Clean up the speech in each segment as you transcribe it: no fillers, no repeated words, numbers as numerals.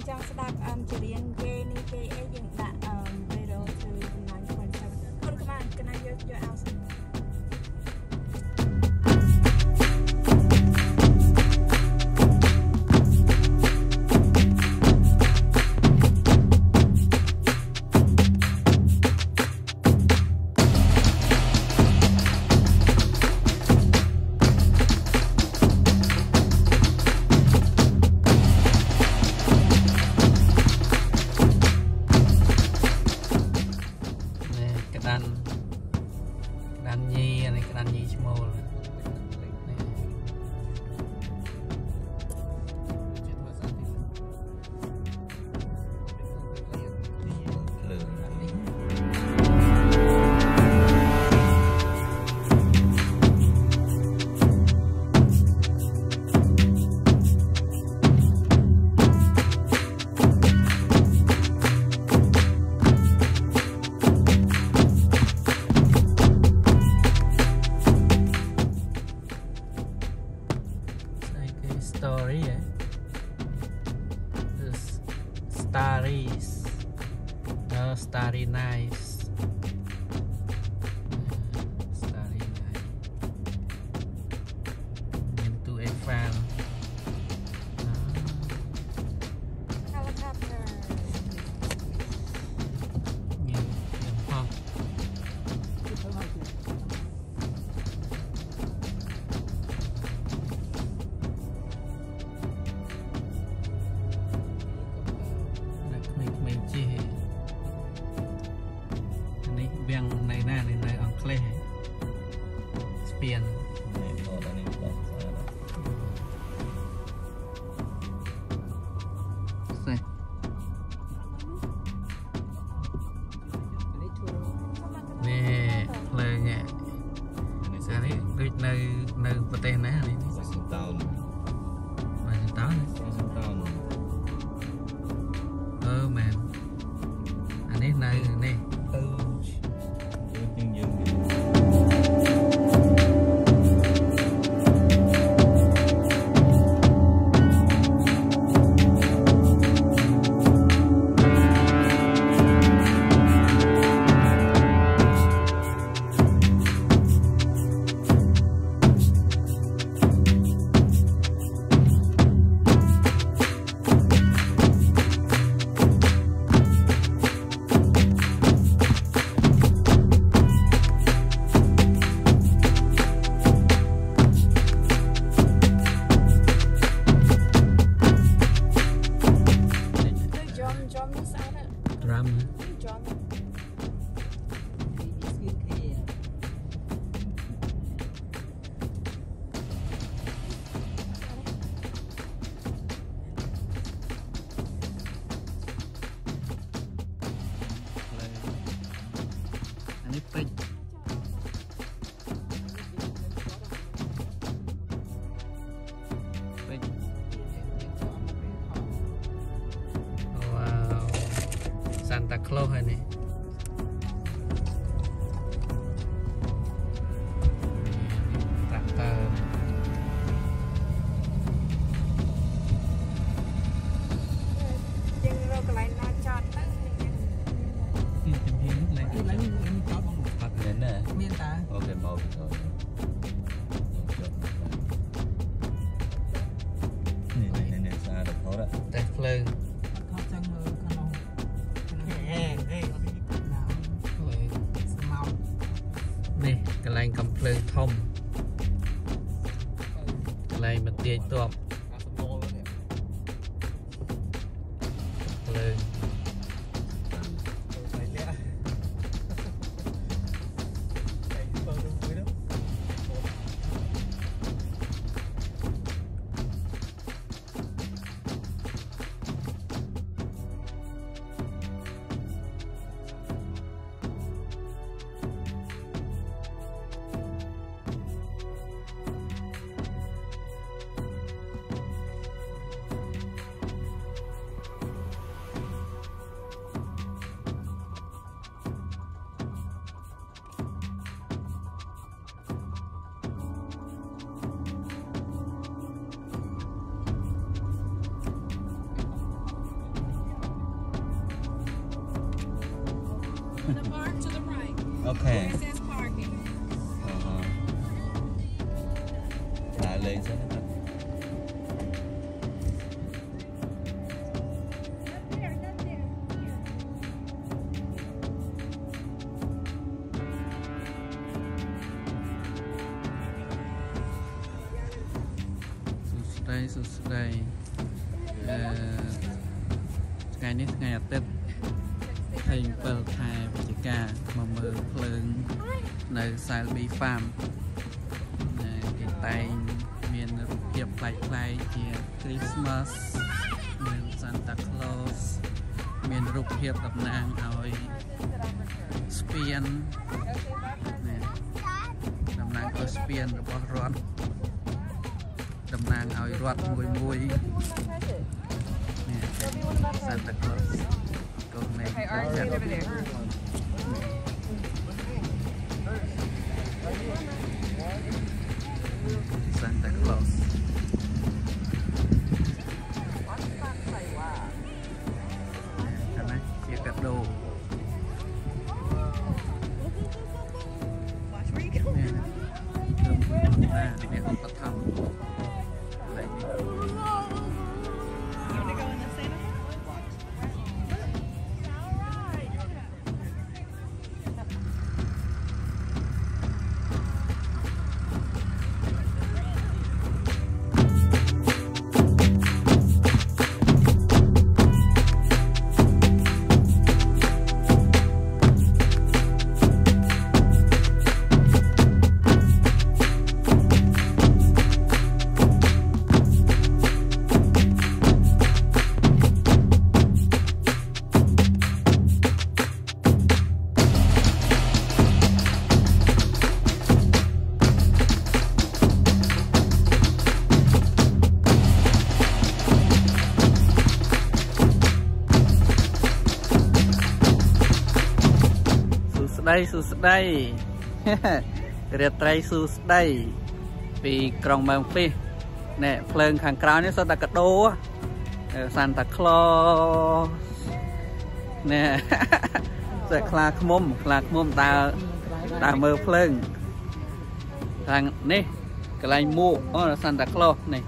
trong sẽ đạp chỉ riêng ghê ní ghê ấy dừng đã video từ 9.7 con các bạn cái này vô áo đàn nhi small story this starries starry nice starry nice into a fan helicopter biang này on clay spian nè lời nhẹ này cái nơi bờ tây này tao man anh ấy nơi này wow Santa Claus này tractor nhưng rồi cái này nó chọn đấy miên ta ok màu rồi này xa được thôi đó test lên เขาจังเลยขนมแห้งเอ้ยหนาวสมาวนี่กระไรกำเพลิงทมกระไรมันเตี้ยตัวเพลิง the mark to the right. Okay. Where it says parking. Lại lên xem. đây ngàyนี้ngàyอาทิตย์thànhเปิดทายวิจิกามาเมือเพลิงในสายบีฟาร์มกินไตมีนรูปเพียบไกลๆเกี่ยวคริสต์มาสมีนซานตาคลอสมีนรูปเพียบกับนางเอาสเปียนนำนางเอาสเปียนหรือว่ารถดำนางเอารถมวยเนี่ยซานตาคลอสก็ในจัดซานตาคลอสเห็นไหมเกี่ยวกับโดเนี่ยเนี่ยอุปธรรมอะไรนี่สุดได้เรียดไตรสุดได้ปีกรองเมืองฟิเนี่ยเพลิงขังกราวนี่ซานตากระโดซานตาคลอเนี่ยเสกคลาขมุมตาเมือเพลิงทางนี่กระไรมูอ๋อซานตาคลอนี่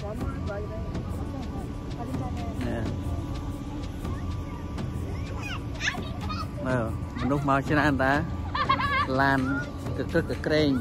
มนุษย์มาชนะอันตาลานกึกเกรง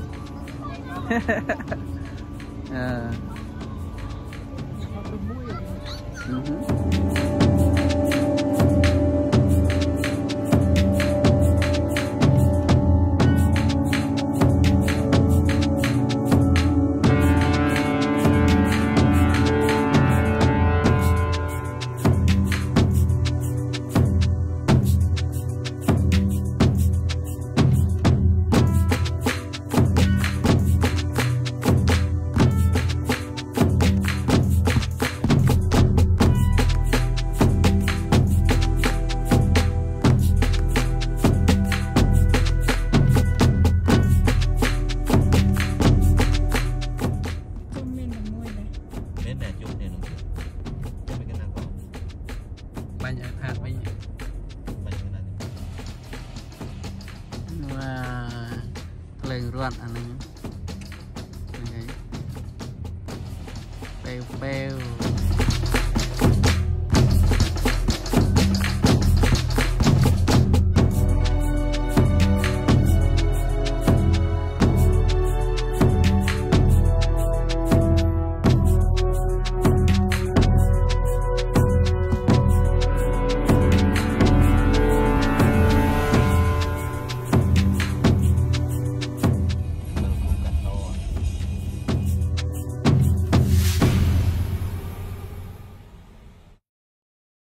รวดอันนึงเปลว